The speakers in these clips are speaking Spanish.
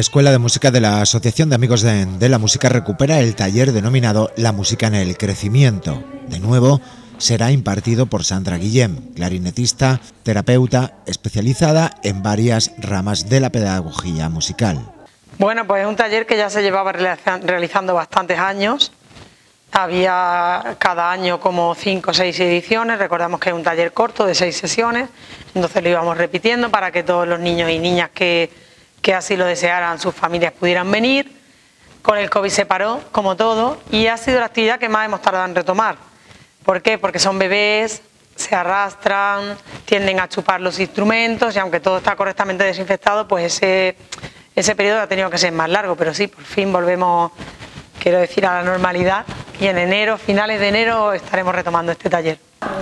Escuela de Música de la Asociación de Amigos de la Música recupera el taller denominado La Música en el Crecimiento. De nuevo, será impartido por Sandra Guillem, clarinetista, terapeuta, especializada en varias ramas de la pedagogía musical. Bueno, pues es un taller que ya se llevaba realizando bastantes años. Había cada año como 5 o 6 ediciones. Recordamos que es un taller corto de 6 sesiones, entonces lo íbamos repitiendo para que todos los niños y niñas que así lo desearan, sus familias pudieran venir. Con el COVID se paró, como todo, y ha sido la actividad que más hemos tardado en retomar. ¿Por qué? Porque son bebés, se arrastran, tienden a chupar los instrumentos, y aunque todo está correctamente desinfectado, pues ese periodo ha tenido que ser más largo, pero sí, por fin volvemos, quiero decir, a la normalidad, y en enero, finales de enero, estaremos retomando este taller.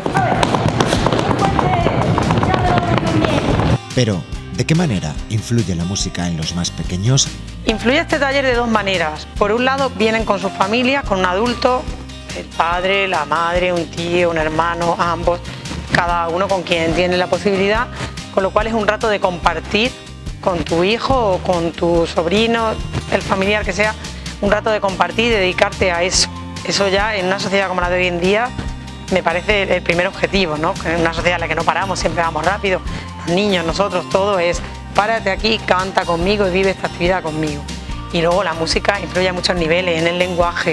Pero, ¿de qué manera influye la música en los más pequeños? Influye este taller de 2 maneras. Por un lado, vienen con sus familias, con un adulto, el padre, la madre, un tío, un hermano, ambos, cada uno con quien tiene la posibilidad, con lo cual es un rato de compartir con tu hijo o con tu sobrino, el familiar que sea, un rato de compartir y dedicarte a eso. Eso ya en una sociedad como la de hoy en día me parece el primer objetivo, ¿no? En una sociedad en la que no paramos, siempre vamos rápido, los niños, nosotros, todo es párate aquí, canta conmigo y vive esta actividad conmigo. Y luego la música influye a muchos niveles, en el lenguaje,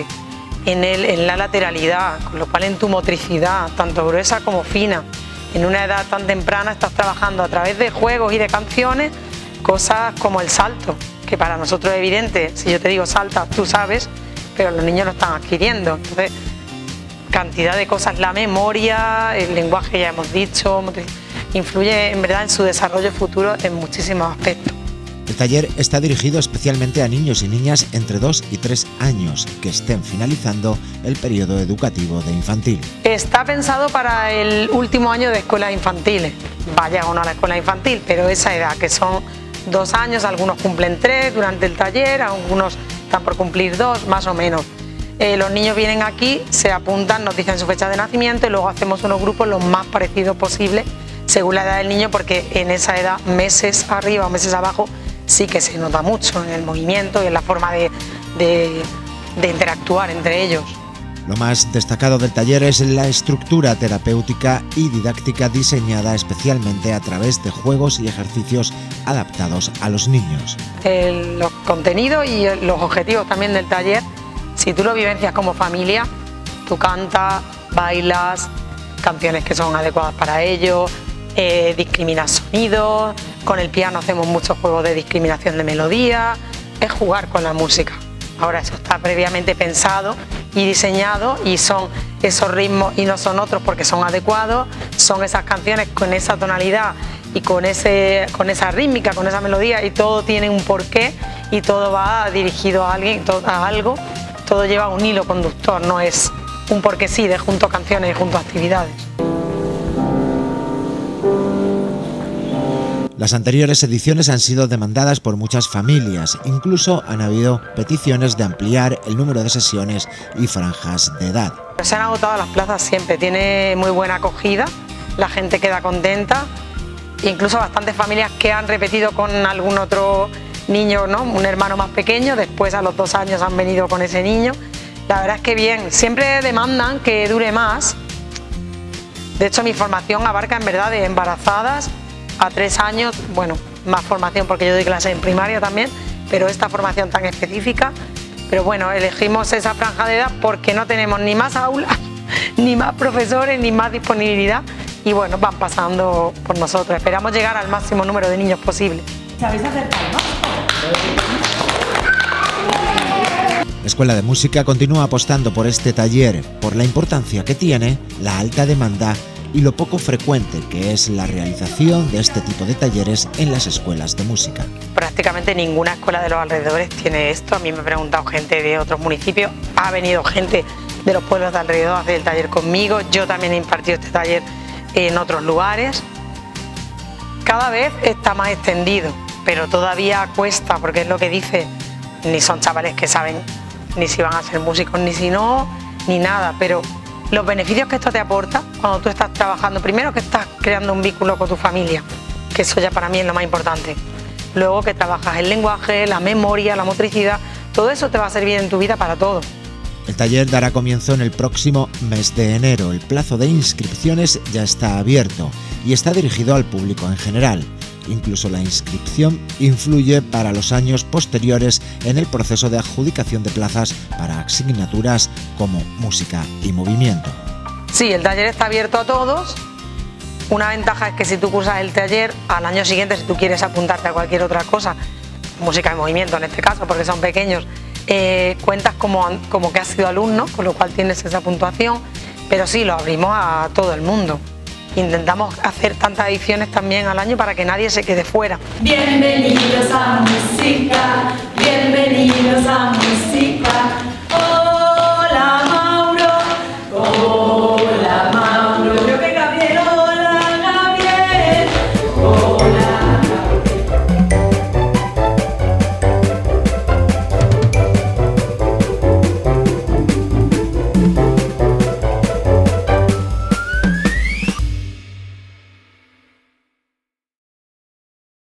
en la lateralidad, con lo cual en tu motricidad, tanto gruesa como fina. En una edad tan temprana estás trabajando a través de juegos y de canciones cosas como el salto, que para nosotros es evidente, si yo te digo salta, tú sabes, pero los niños lo están adquiriendo. Entonces, cantidad de cosas, la memoria, el lenguaje ya hemos dicho, influye en verdad en su desarrollo futuro en muchísimos aspectos. El taller está dirigido especialmente a niños y niñas entre 2 y 3 años que estén finalizando el periodo educativo de infantil. Está pensado para el último año de escuelas infantiles, vaya o no a la escuela infantil, pero esa edad que son 2 años, algunos cumplen 3 durante el taller, algunos están por cumplir 2, más o menos. Los niños vienen aquí, se apuntan, nos dicen su fecha de nacimiento y luego hacemos unos grupos lo más parecidos posible según la edad del niño, porque en esa edad, meses arriba o meses abajo, sí que se nota mucho en el movimiento y en la forma de interactuar entre ellos. Lo más destacado del taller es la estructura terapéutica y didáctica diseñada especialmente a través de juegos y ejercicios adaptados a los niños. Los contenidos y los objetivos también del taller, si tú lo vivencias como familia, tú cantas, bailas, canciones que son adecuadas para ello, discriminas sonidos, con el piano hacemos muchos juegos de discriminación de melodía, es jugar con la música. Ahora eso está previamente pensado y diseñado y son esos ritmos y no son otros porque son adecuados, son esas canciones con esa tonalidad y con esa rítmica, con esa melodía, y todo tiene un porqué y todo va dirigido a alguien, a algo, todo lleva un hilo conductor, no es un porque sí de junto a canciones y junto a actividades. Las anteriores ediciones han sido demandadas por muchas familias, incluso han habido peticiones de ampliar el número de sesiones y franjas de edad. Se han agotado las plazas siempre, tiene muy buena acogida, la gente queda contenta, incluso bastantes familias que han repetido con algún otro niño, ¿no? Un hermano más pequeño, después a los 2 años han venido con ese niño. La verdad es que bien, siempre demandan que dure más. De hecho, mi formación abarca en verdad de embarazadas a 3 años, bueno, más formación porque yo doy clase en primaria también, pero esta formación tan específica. Pero bueno, elegimos esa franja de edad porque no tenemos ni más aulas, ni más profesores, ni más disponibilidad, y bueno, van pasando por nosotros. Esperamos llegar al máximo número de niños posible. ¿Sabéis hacer palmas? La Escuela de Música continúa apostando por este taller, por la importancia que tiene, la alta demanda y lo poco frecuente que es la realización de este tipo de talleres en las escuelas de música. Prácticamente ninguna escuela de los alrededores tiene esto. A mí me ha preguntado gente de otros municipios, ha venido gente de los pueblos de alrededor a hacer el taller conmigo, yo también he impartido este taller en otros lugares. Cada vez está más extendido, pero todavía cuesta, porque es lo que dice, ni son chavales que saben ni si van a ser músicos, ni si no, ni nada, pero los beneficios que esto te aporta cuando tú estás trabajando, primero que estás creando un vínculo con tu familia, que eso ya para mí es lo más importante. luego que trabajas el lenguaje, la memoria, la motricidad, todo eso te va a servir en tu vida para todo. El taller dará comienzo en el próximo mes de enero. El plazo de inscripciones ya está abierto y está dirigido al público en general. Incluso la inscripción influye para los años posteriores en el proceso de adjudicación de plazas para asignaturas como música y movimiento. Sí, el taller está abierto a todos. Una ventaja es que si tú cursas el taller, al año siguiente, si tú quieres apuntarte a cualquier otra cosa, música y movimiento en este caso, porque son pequeños, cuentas como que has sido alumno, con lo cual tienes esa puntuación, pero sí, lo abrimos a todo el mundo. Intentamos hacer tantas ediciones también al año para que nadie se quede fuera. Bienvenidos a música, bienvenidos a música. Hola Mauro.